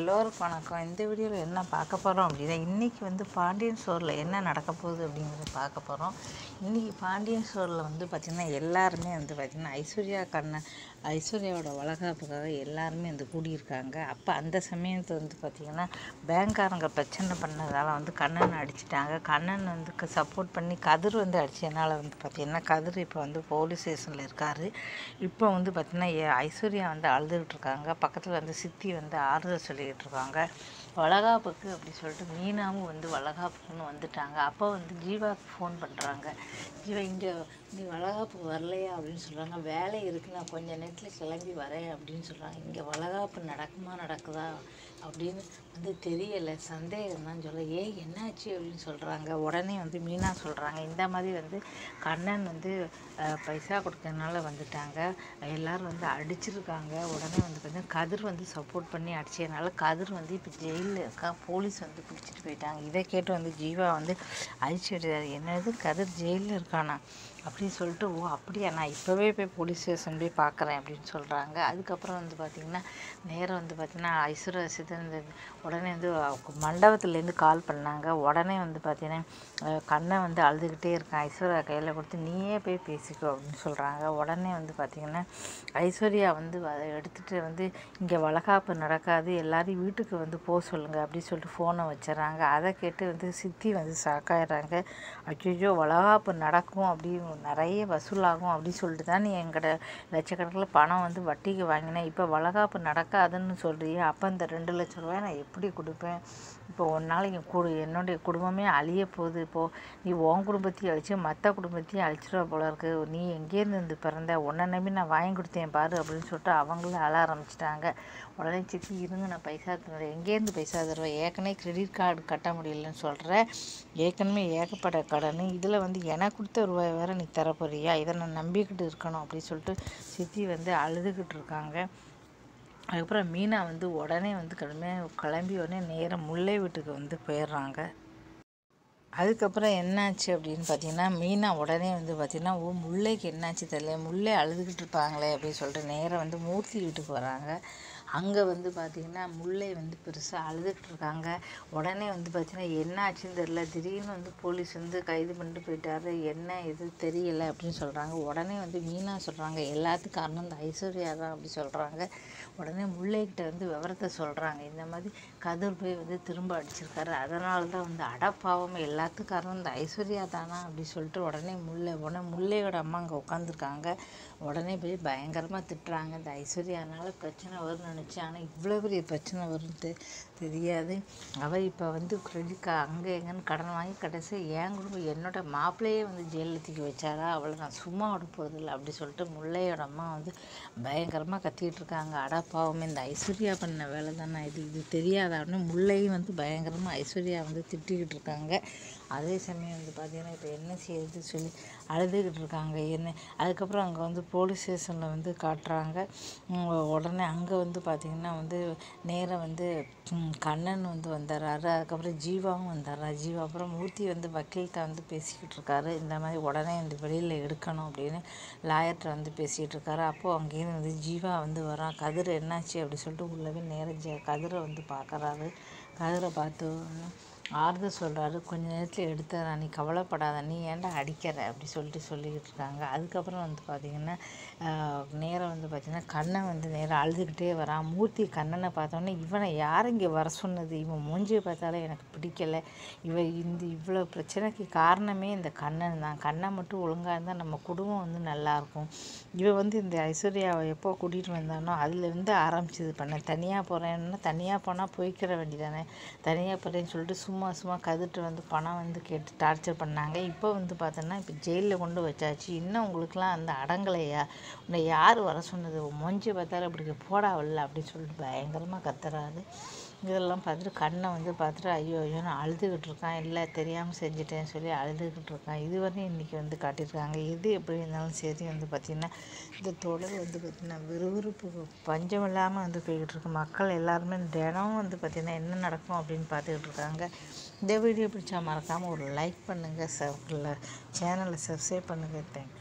எல்லோருக்கும் வணக்கம். இந்த வீடியோவில் என்ன பார்க்க போகிறோம் அப்படின்னா, இன்றைக்கி வந்து பாண்டியன் ஸ்டோரில் என்ன நடக்க போகுது அப்படிங்கிறத பார்க்க போகிறோம். இன்றைக்கி பாண்டியன் ஸ்டோரில் வந்து பார்த்திங்கன்னா எல்லாருமே வந்து பார்த்திங்கன்னா ஐஸ்வர்யாவோட வளகாப்புக்காக எல்லாருமே வந்து கூடியிருக்காங்க. அப்போ அந்த சமயத்தை வந்து பார்த்திங்கன்னா பேங்க்காரங்க பிரச்சனை பண்ணதால் வந்து கண்ணனை அடிச்சிட்டாங்க. கண்ணன் வந்து சப்போர்ட் பண்ணி கதிர் வந்து அடித்ததுனால வந்து பார்த்திங்கன்னா கதிர் இப்போ வந்து போலீஸ் ஸ்டேஷனில் இருக்கார். இப்போ வந்து பார்த்திங்கன்னா ஐஸ்வர்யா வந்து அழுதுகிட்டு இருக்காங்க. பக்கத்தில் வந்து சித்தி வந்து ஆறுதல் சொல்லிக்கிட்டு இருக்காங்க. வளகாப்புக்கு அப்படி சொல்லிட்டு மீனாவும் வந்து வளகாப்புக்குன்னு வந்துட்டாங்க. அப்போ வந்து ஜீவாவுக்கு ஃபோன் பண்ணுறாங்க. ஜீவா இங்கே நீ வளகாப்புக்கு வரலையா அப்படின்னு சொல்கிறாங்க. வேலை இருக்குது, நான் கொஞ்சம் நேரத்தில் கிளம்பி வரேன் அப்படின்னு சொல்கிறாங்க. இங்கே வளகாப்பு நடக்குதா அப்படின்னு வந்து தெரியலை, சந்தேகம் தான் சொல்ல. என்னாச்சு அப்படின்னு சொல்கிறாங்க. உடனே வந்து மீனா சொல்கிறாங்க, இந்த மாதிரி வந்து கண்ணன் வந்து பைசா கொடுக்கறதுனால வந்துட்டாங்க, எல்லோரும் வந்து அடிச்சிருக்காங்க. உடனே வந்து பார்த்தீங்கன்னா கதிர் வந்து சப்போர்ட் பண்ணி அடித்ததுனால கதிர் வந்து இப்போ ஜெயிலில் இருக்கா, போலீஸ் வந்து பிடிச்சிட்டு போயிட்டாங்க. இதை கேட்டு வந்து ஜீவா வந்து அழிச்சிடுறாரு. என்னது கதிர் ஜெயிலில் இருக்கானா அப்படின்னு சொல்லிட்டு, ஓ அப்படியா, நான் இப்போவே போய் போலீஸ் ஸ்டேஷன் போய் பார்க்குறேன் அப்படின்னு சொல்கிறாங்க. அதுக்கப்புறம் வந்து பார்த்திங்கன்னா நேரம் வந்து பார்த்திங்கன்னா ஐஸ்வர்யா உடனே வந்து மண்டபத்துலேருந்து கால் பண்ணாங்க. உடனே வந்து பார்த்திங்கன்னா கண்ணன் வந்து அழுதுகிட்டே இருக்கான். ஐஸ்வர்யா கையில் கொடுத்து நீயே போய் பேசிக்கோ அப்படின்னு சொல்கிறாங்க. உடனே வந்து பார்த்திங்கன்னா ஐஸ்வர்யா வந்து அதை எடுத்துகிட்டு வந்து இங்கே வளகாப்பு நடக்காது, எல்லாரையும் வீட்டுக்கு வந்து போக சொல்லுங்கள் அப்படின்னு சொல்லிட்டு ஃபோனை வச்சுறாங்க. அதை கேட்டு வந்து சித்தி வந்து ஷாக்காயிடுறாங்க. ஐயோ வளகாப்பு நடக்கும், அப்படி நிறைய வசூலாகும் அப்படின்னு சொல்லிட்டு தான் நீ எங்கிட்ட லட்சக்கணக்கில் பணம் வந்து வட்டிக்கு வாங்கினேன், இப்போ வளகாப்பு நடக்காதுன்னு சொல்கிறியா, அப்போ இந்த 2 லட்ச ரூபாய் நான் எப்படி கொடுப்பேன்? இப்போ ஒரு நாளைக்கு என்னுடைய குடும்பமே அழிய போகுது. இப்போது நீ உன் குடும்பத்தையும் அழிச்சு மற்ற குடும்பத்தையும் அழிச்சிடுவ போல இருக்குது, நீ எங்கேருந்து வந்து பிறந்த, உன்னை நம்பி நான் வாங்கி கொடுத்தேன் பாரு அப்படின்னு சொல்லிட்டு அவங்களும் அழ ஆரம்பிச்சிட்டாங்க. உடனே சித்தி இருங்க, நான் பைசா தருவேன். எங்கேருந்து பைசா தருவேன், ஏற்கனவே கிரெடிட் கார்டு கட்ட முடியலன்னு சொல்கிறேன், ஏற்கனவே ஏகப்பட்ட கடன், இதில் வந்து எனக்கு கொடுத்த ரூபாய் வேறு நீ தரப்போறியா, இதை நான் நம்பிக்கிட்டு இருக்கணும் அப்படின்னு சொல்லிட்டு சித்தி வந்து அழுதுகிட்டு இருக்காங்க. அதுக்கப்புறம் மீனா வந்து உடனே வந்து கிளம்பி உடனே நேராக முல்லை வீட்டுக்கு வந்து போயிடுறாங்க. அதுக்கப்புறம் என்னாச்சு அப்படின்னு பார்த்தீங்கன்னா மீனா உடனே வந்து பார்த்திங்கன்னா முல்லைக்கு என்னாச்சு தெரியல, முல்லை அழுதுகிட்டு இருப்பாங்களே அப்படின்னு சொல்லிட்டு நேராக வந்து மூர்த்தி வீட்டுக்கு வராங்க. அங்கே வந்து பார்த்திங்கன்னா முல்லை வந்து பெருசாக அழுதுகிட்டு இருக்காங்க. உடனே வந்து பார்த்திங்கன்னா என்ன ஆச்சுன்னு தெரியல, திடீர்னு வந்து போலீஸ் வந்து கைது பண்ணிட்டு போயிட்டாரு, என்ன இது தெரியலை அப்படின்னு சொல்கிறாங்க. உடனே வந்து மீனா சொல்கிறாங்க எல்லாத்துக்கும் காரணம் இந்த ஐஸ்வர்யா தான் அப்படி சொல்கிறாங்க. உடனே முல்லைக்கிட்ட வந்து விவரத்தை சொல்கிறாங்க. இந்த மாதிரி கதிர் போய் வந்து திரும்ப அடிச்சிருக்காரு, அதனால தான் வந்து அடப்பாவம் எல்லாத்துக்கும் காரணம் இந்த ஐஸ்வர்யா தானா அப்படி சொல்லிட்டு உடனே முல்லையோட அம்மா அங்கே உட்காந்துருக்காங்க. உடனே போய் பயங்கரமாக திட்டுறாங்க. இந்த ஐஸ்வர்யானால பிரச்சனை வரும்னு நினச்சேன், ஆனால் இவ்வளோ பெரிய பிரச்சனை வரும்னு தெரியாது. அவள் இப்போ வந்து கிரெடிட் அங்கே எங்கன்னு கடன் வாங்கி கடைசி என் குடும்பம் என்னோட மாப்பிள்ளையே வந்து ஜெயிலில் தூக்கி வச்சாரா, அவளை நான் சும்மா விட போகிறதில்ல அப்படி சொல்லிட்டு முல்லையோட அம்மா வந்து பயங்கரமாக கத்திக்கிட்டு இருக்காங்க. அடப்பாவமே இந்த ஐஸ்வர்யா பண்ண வேலை தானே இது தெரியாதான்னு முல்லையும் வந்து பயங்கரமாக ஐஸ்வர்யா வந்து திட்டிக்கிட்டு இருக்காங்க. அதே சமயம் வந்து பார்த்திங்கன்னா இப்போ என்ன செய்யுது சொல்லி அழுதுகிட்டு இருக்காங்க. அதுக்கப்புறம் அங்கே வந்து போலீஸ் ஸ்டேஷனில் வந்து காட்டுறாங்க. உடனே அங்கே வந்து பார்த்திங்கன்னா வந்து நேராக வந்து கண்ணன் வந்து வந்துடுறாரு. அதுக்கப்புறம் ஜீவாவும் வந்துடுறா. ஜீவா அப்புறம் மூர்த்தி வந்து வக்கீல்கிட்ட வந்து பேசிக்கிட்டு இருக்காரு. இந்த மாதிரி உடனே வந்து வெளியில் எடுக்கணும் அப்படின்னு லாயர்கிட்ட வந்து பேசிகிட்டு இருக்காரு. அப்போது அங்கேருந்து வந்து ஜீவா வந்து வரான். கதிர் என்னாச்சு அப்படி சொல்லிட்டு உள்ளவே நேராக கதிரை வந்து பார்க்குறாரு. கதிரை பார்த்து ஆறுதல் சொல்கிறாரு, கொஞ்ச நேரத்தில் எடுத்துறா, நீ கவலைப்படாத, நீ ஏன்டா அடிக்கிற அப்படி சொல்லிக்கிட்டு இருக்காங்க. அதுக்கப்புறம் வந்து பார்த்திங்கன்னா நேரம் வந்து பார்த்திங்கன்னா கண்ணன் வந்து நேராக அழுதுகிட்டே வரான். மூர்த்தி கண்ணனை பார்த்தோன்னே இவனை யார் இங்கே வர சொன்னது, இவன் மூஞ்சியை பார்த்தாலே எனக்கு பிடிக்கலை, இவ்வளோ பிரச்சனைக்கு காரணமே இந்த கண்ணன் தான், கண்ணன் மட்டும் ஒழுங்காக இருந்தால் நம்ம குடும்பம் வந்து நல்லாயிருக்கும். இவன் வந்து இந்த ஐஸ்வர்யாவை எப்போ கூட்டிகிட்டு வந்தானோ அதுலேருந்து ஆரம்பிச்சது பண்ண, தனியாக போகிறேன்னா தனியாக போனால் போய்க்கிற வேண்டியதானே, தனியாக போகிறேன்னு சொல்லிட்டு சும்மா கதிட்டு வந்து பணம் வந்து கேட்டு டார்ச்சர் பண்ணாங்க. இப்போ வந்து பார்த்தோன்னா இப்போ ஜெயிலில் கொண்டு வச்சாச்சு, இன்னும் உங்களுக்குலாம் அந்த அடங்கலையா, உன்னை யார் வர சொன்னது, மூஞ்சி பார்த்தாலும் அப்படி போடாவில்ல அப்படின்னு சொல்லிட்டு பயங்கரமாக கத்துறாரு. இதெல்லாம் பார்த்துட்டு கண்ணை வந்து பார்த்துட்டு ஐயோன்னு அழுதுகிட்டு இருக்கான். இல்லை தெரியாமல் செஞ்சுட்டேன்னு சொல்லி அழுதுகிட்டு இருக்கான். இதுவரையும் இன்றைக்கி வந்து காட்டியிருக்காங்க. எது எப்படி இருந்தாலும் சரி வந்து பார்த்திங்கன்னா இந்த தொடர் வந்து பார்த்திங்கன்னா விறுவிறுப்பு பஞ்சம் இல்லாமல் வந்து போய்கிட்டு இருக்கு. மக்கள் எல்லாருமே தினம் வந்து பார்த்திங்கன்னா என்ன நடக்கும் அப்படின்னு பார்த்துக்கிட்டு இருக்காங்க. இந்த வீடியோ பிடிச்சா மறக்காமல் ஒரு லைக் பண்ணுங்கள், சேனலை சப்ஸ்கிரைப் பண்ணுங்கள். தேங்க்யூ.